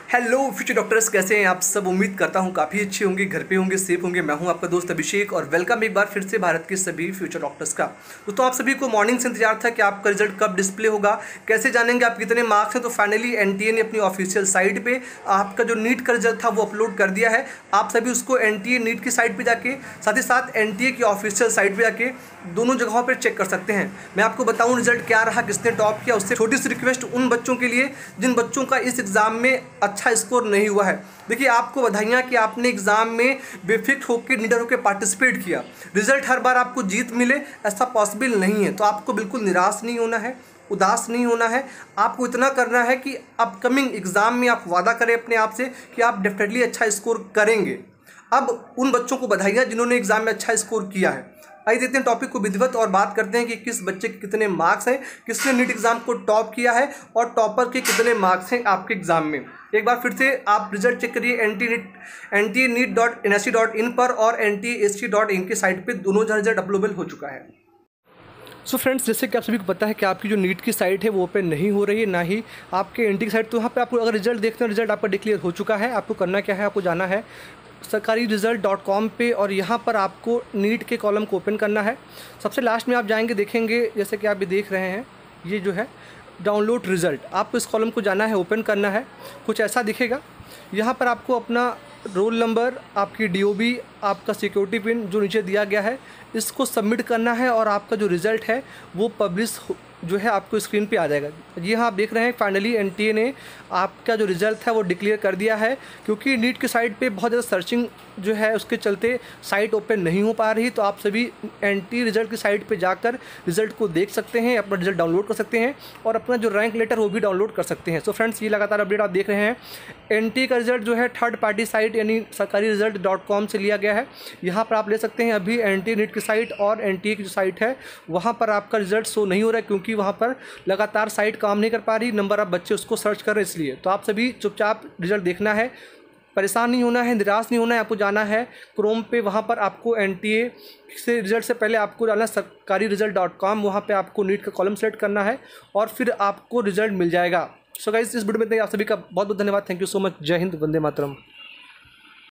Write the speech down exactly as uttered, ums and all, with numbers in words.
Hello future doctors, कैसे हैं आप सब। उम्मीद करता हूं काफ़ी अच्छे होंगे, घर पे होंगे, सेफ होंगे। मैं हूं आपका दोस्त अभिषेक और वेलकम एक बार फिर से भारत के सभी फ्यूचर डॉक्टर्स का। दोस्तों, आप सभी को मॉर्निंग से इंतजार था कि आपका रिजल्ट कब डिस्प्ले होगा, कैसे जानेंगे आप कितने मार्क्स हैं। तो फाइनली एनटीए ने अपनी ऑफिशियल साइट पे आपका जो नीट का रिजल्ट था वो अपलोड कर दिया है। आप सभी उसको एनटीए नीट की साइट पर जाके, साथ ही साथ एनटीए की ऑफिशियल साइट पर जाके दोनों जगहों पर चेक कर सकते हैं। मैं आपको बताऊँ रिजल्ट क्या रहा, किसने टॉप किया। उससे छोटी सी रिक्वेस्ट उन बच्चों के लिए जिन बच्चों का इस एग्ज़ाम में अच्छा स्कोर नहीं हुआ है। देखिए, आपको बधाइयाँ कि आपने एग्ज़ाम में बेफिक्र होकर, निडर होकर पार्टिसिपेट किया। रिजल्ट हर बार आपको जीत मिले ऐसा पॉसिबल नहीं है, तो आपको बिल्कुल निराश नहीं होना है, उदास नहीं होना है। आपको इतना करना है कि अपकमिंग एग्ज़ाम में आप वादा करें अपने आप से कि आप डेफिनेटली अच्छा स्कोर करेंगे। अब उन बच्चों को बधाइयाँ जिन्होंने एग्ज़ाम में अच्छा स्कोर किया है। आइए देखते हैं टॉपिक को विधिवत और बात करते हैं कि किस बच्चे के कितने मार्क्स हैं, किसने नीट एग्जाम को टॉप किया है और टॉपर के कितने मार्क्स हैं आपके एग्जाम में। एक बार फिर से आप रिजल्ट चेक करिए N T NEET N T NEET dot N S C dot in पर और N T S C dot in की साइट पे दोनों रिजल्ट अपलोडेबल हो चुका है। सो so फ्रेंड्स, जैसे कि आप सभी को पता है कि आपकी जो नीट की साइट है वो ओपन नहीं हो रही है, ना ही आपके एनटी की साइट। तो वहाँ पे आपको अगर रिजल्ट देखते हैं, रिजल्ट आपका डिक्लेयर हो चुका है। आपको करना क्या है, आपको जाना है सरकारी रिजल्ट डॉट कॉम पे और यहाँ पर आपको नीट के कॉलम को ओपन करना है। सबसे लास्ट में आप जाएंगे, देखेंगे जैसे कि आप भी देख रहे हैं, ये जो है डाउनलोड रिज़ल्ट। आपको इस कॉलम को जाना है, ओपन करना है। कुछ ऐसा दिखेगा। यहाँ पर आपको अपना रोल नंबर, आपकी डी ओ बी, आपका सिक्योरिटी पिन जो नीचे दिया गया है, इसको सबमिट करना है और आपका जो रिज़ल्ट है वो पब्लिश जो है आपको स्क्रीन पे आ जाएगा। ये हाँ, आप देख रहे हैं फाइनली एनटीए ने आपका जो रिज़ल्ट है वो डिक्लेयर कर दिया है। क्योंकि नीट की साइट पे बहुत ज़्यादा सर्चिंग जो है उसके चलते साइट ओपन नहीं हो पा रही, तो आप सभी एनटीए रिज़ल्ट की साइट पे जाकर रिज़ल्ट को देख सकते हैं, अपना रिज़ल्ट डाउनलोड कर सकते हैं और अपना जो रैंक लेटर वो भी डाउनलोड कर सकते हैं। सो फ्रेंड्स, ये लगातार अपडेट आप देख रहे हैं। एनटीए का रिज़ल्ट जो है थर्ड पार्टी साइट यानी सरकारी रिज़ल्ट डॉट कॉम से लिया गया है। यहाँ पर आप ले सकते हैं अभी एनटीए नीट की साइट और एनटीए की जो साइट है वहाँ पर आपका रिज़ल्ट शो नहीं हो रहा है, क्योंकि वहाँ पर लगातार साइट काम नहीं कर पा रही, नंबर ऑफ बच्चे उसको सर्च कर रहे हैं इसलिए। तो आप सभी चुपचाप रिजल्ट देखना है, परेशान नहीं होना है, निराश नहीं होना है। आपको जाना है क्रोम पे, वहाँ पर आपको एनटीए से रिजल्ट से पहले आपको डालना सरकारी रिजल्ट डॉट कॉम, वहाँ पे आपको नीट का कॉलम सेलेक्ट करना है और फिर आपको रिजल्ट मिल जाएगा। सो गाइस, इस वीडियो में आप सभी का बहुत बहुत धन्यवाद। Thank you so much. जय हिंद, वंदे मातरम।